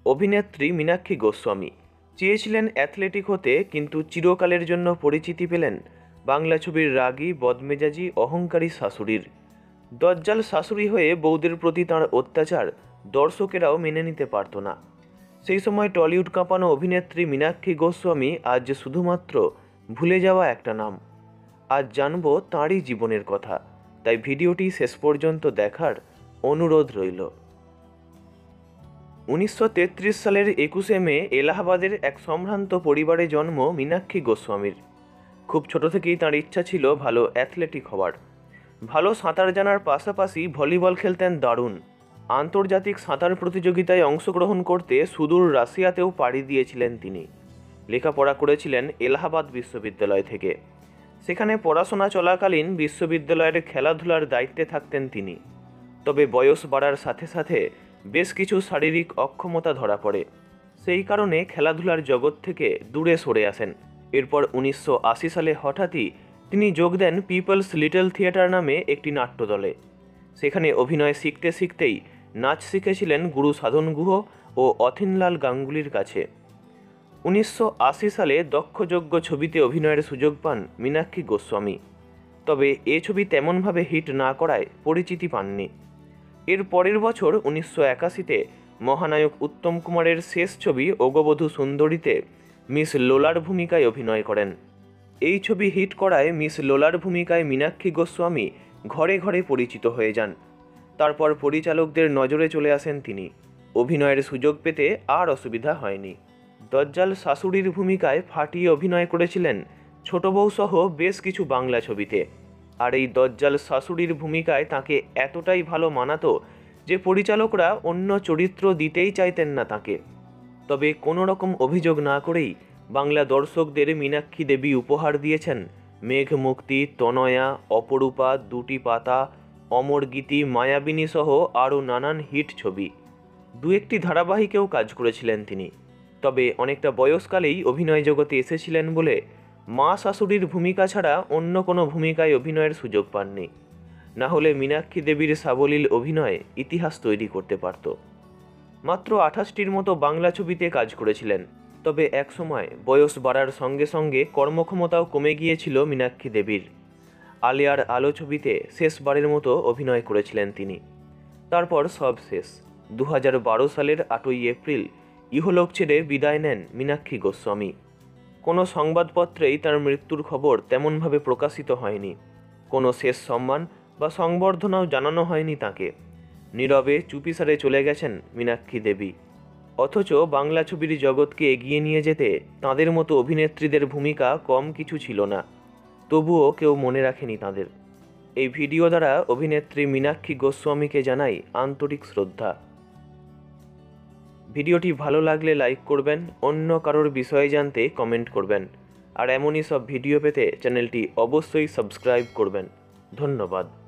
অভিনেত্রী মীনাক্ষী গোস্বামী চেয়েছিলেন অ্যাথলেটিক হতে, কিন্তু চিরকালের জন্য পরিচিতি পেলেন বাংলা ছবির রাগী, বদমেজাজি, অহংকারী শাশুড়ির। দজ্জাল শাশুড়ি হয়ে বউদের প্রতি তাঁর অত্যাচার দর্শকেরাও মেনে নিতে পারত না। সেই সময় টলিউড কাঁপানো অভিনেত্রী মীনাক্ষী গোস্বামী আজ শুধুমাত্র ভুলে যাওয়া একটা নাম। আজ জানবো তাঁরই জীবনের কথা, তাই ভিডিওটি শেষ পর্যন্ত দেখার অনুরোধ রইল। 1933 সালের 21শে মে এলাহাবাদের এক সম্ভ্রান্ত পরিবারে জন্ম মীনাক্ষী গোস্বামীর। খুব ছোট থেকেই তাঁর ইচ্ছা ছিল ভালো অ্যাথলেটিক হওয়ার। ভালো সাঁতার জানার পাশাপাশি ভলিবল খেলতেন দারুণ। আন্তর্জাতিক সাঁতার প্রতিযোগিতায় অংশগ্রহণ করতে সুদূর রাশিয়াতেও পাড়ি দিয়েছিলেন তিনি। লেখাপড়া করেছিলেন এলাহাবাদ বিশ্ববিদ্যালয় থেকে। সেখানে পড়াশোনা চলাকালীন বিশ্ববিদ্যালয়ের খেলাধুলার দায়িত্বে থাকতেন তিনি। তবে বয়স বাড়ার সাথে সাথে বেশ কিছু শারীরিক অক্ষমতা ধরা পড়ে। সেই কারণে খেলাধুলার জগৎ থেকে দূরে সরে আসেন। এরপর 1980 সালে হঠাৎই তিনি যোগ দেন পিপলস লিটল থিয়েটার নামে একটি নাট্যদলে। সেখানে অভিনয় শিখতে শিখতেই নাচ শিখেছিলেন গুরু সাধন গুহ ও অথিনলাল গাঙ্গুলির কাছে। 1980 সালে দক্ষযজ্ঞ ছবিতে অভিনয়ের সুযোগ পান মীনাক্ষী গোস্বামী। তবে এ ছবি তেমনভাবে হিট না করায় পরিচিতি পাননি। এর পরের বছর 1981-তে মহানায়ক উত্তম কুমারের শেষ ছবি ওগবধূ সুন্দরীতে মিস লোলার ভূমিকায় অভিনয় করেন। এই ছবি হিট করায় মিস লোলার ভূমিকায় মীনাক্ষী গোস্বামী ঘরে ঘরে পরিচিত হয়ে যান। তারপর পরিচালকদের নজরে চলে আসেন তিনি। অভিনয়ের সুযোগ পেতে আর অসুবিধা হয়নি। দজ্জাল শাশুড়ির ভূমিকায় ফাটিয়ে অভিনয় করেছিলেন ছোট বউ সহ বেশ কিছু বাংলা ছবিতে। আর এই দজ্জাল শাশুড়ির ভূমিকায় তাকে এতটাই ভালো মানাতো যে পরিচালকরা অন্য চরিত্র দিতেই চাইতেন না তাকে। তবে কোনো রকম অভিযোগ না করেই বাংলা দর্শকদের মীনাক্ষী দেবী উপহার দিয়েছেন মেঘ মুক্তি, তনয়া, অপরূপা, দুটি পাতা, অমর গীতি, মায়াবিনী সহ আরও নানান হিট ছবি। দু একটি ধারাবাহিকেও কাজ করেছিলেন তিনি। তবে অনেকটা বয়সকালেই অভিনয় জগতে এসেছিলেন বলে মা শাশুড়ির ভূমিকা ছাড়া অন্য কোনো ভূমিকায় অভিনয়ের সুযোগ পাননি। না হলে মীনাক্ষী দেবীর সাবলীল অভিনয় ইতিহাস তৈরি করতে পারত। মাত্র 28টির মতো বাংলা ছবিতে কাজ করেছিলেন। তবে একসময় বয়স বাড়ার সঙ্গে সঙ্গে কর্মক্ষমতাও কমে গিয়েছিল মীনাক্ষী দেবীর। আলিয়ার আলো ছবিতে শেষবারের মতো অভিনয় করেছিলেন তিনি। তারপর সব শেষ। 2012 সালের 8ই এপ্রিল ইহলোক ছেড়ে বিদায় নেন মীনাক্ষী গোস্বামী। কোনো সংবাদপত্রেই তার মৃত্যুর খবর তেমনভাবে প্রকাশিত হয়নি। কোনো শেষ সম্মান বা সংবর্ধনাও জানানো হয়নি তাকে। নীরবে চুপিসারে চলে গেছেন মীনাক্ষী দেবী। অথচ বাংলা ছবির জগৎকে এগিয়ে নিয়ে যেতে তাঁদের মতো অভিনেত্রীদের ভূমিকা কম কিছু ছিল না। তবুও কেউ মনে রাখেনি তাঁদের। এই ভিডিও দ্বারা অভিনেত্রী মীনাক্ষী গোস্বামীকে জানাই আন্তরিক শ্রদ্ধা। ভিডিওটি ভালো লাগলে লাইক করবেন, অন্য কারোর বিষয়ে জানতে কমেন্ট করবেন, আর এমনই সব ভিডিও পেতে চ্যানেলটি অবশ্যই সাবস্ক্রাইব করবেন। ধন্যবাদ।